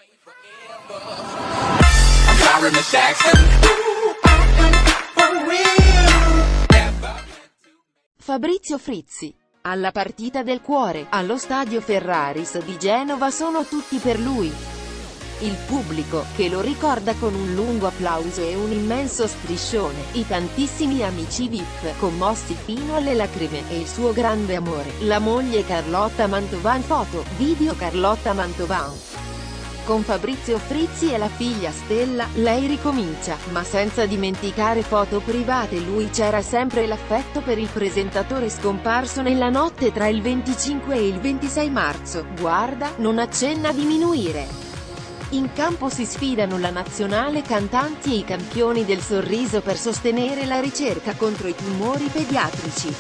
Fabrizio Frizzi. Alla partita del cuore, allo stadio Ferraris di Genova sono tutti per lui. Il pubblico, che lo ricorda con un lungo applauso e un immenso striscione, i tantissimi amici VIP, commossi fino alle lacrime, e il suo grande amore, la moglie Carlotta Mantovan. Foto, video Carlotta Mantovan. Con Fabrizio Frizzi e la figlia Stella, lei ricomincia, ma senza dimenticare foto private. Lui c'era sempre l'affetto per il presentatore scomparso nella notte tra il 25 e il 26 marzo, guarda, non accenna a diminuire. In campo si sfidano la nazionale cantanti e i campioni del sorriso per sostenere la ricerca contro i tumori pediatrici.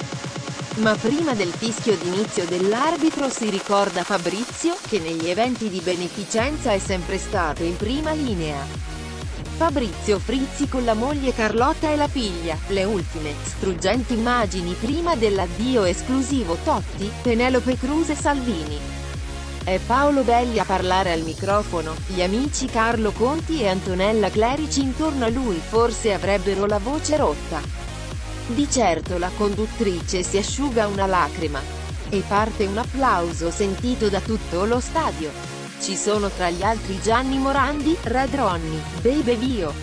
Ma prima del fischio d'inizio dell'arbitro si ricorda Fabrizio, che negli eventi di beneficenza è sempre stato in prima linea. Fabrizio Frizzi con la moglie Carlotta e la figlia, le ultime, struggenti immagini prima dell'addio esclusivo Totti, Penelope Cruz e Salvini. È Paolo Belli a parlare al microfono, gli amici Carlo Conti e Antonella Clerici intorno a lui forse avrebbero la voce rotta. Di certo la conduttrice si asciuga una lacrima. E parte un applauso sentito da tutto lo stadio. Ci sono tra gli altri Gianni Morandi, Red Ronnie, Bebe Vio,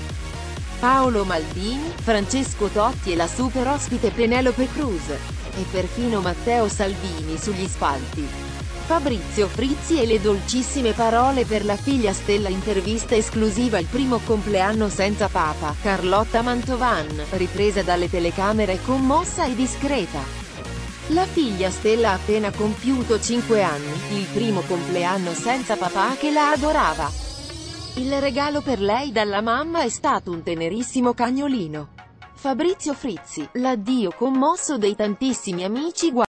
Paolo Maldini, Francesco Totti e la super ospite Penelope Cruz. E perfino Matteo Salvini sugli spalti. Fabrizio Frizzi e le dolcissime parole per la figlia Stella. Intervista esclusiva il primo compleanno senza papa, Carlotta Mantovan, ripresa dalle telecamere commossa e discreta. La figlia Stella ha appena compiuto 5 anni, il primo compleanno senza papà che la adorava. Il regalo per lei dalla mamma è stato un tenerissimo cagnolino. Fabrizio Frizzi, l'addio commosso dei tantissimi amici.